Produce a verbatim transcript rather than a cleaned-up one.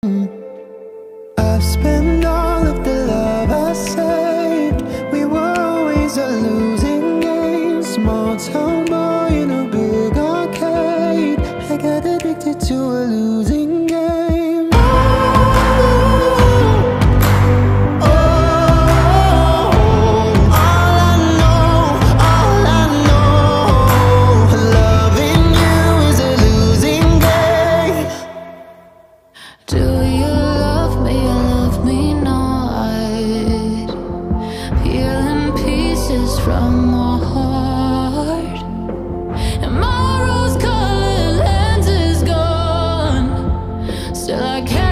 I've spent all of the love I saved. We were always a losing game. Small town boy in a big arcade. I got addicted to a losing game. Oh, oh, all I know, all I know, loving you is a losing game. Do you love me or love me not? Peeling pieces from my heart, and my rose-colored lens is gone. Still I can't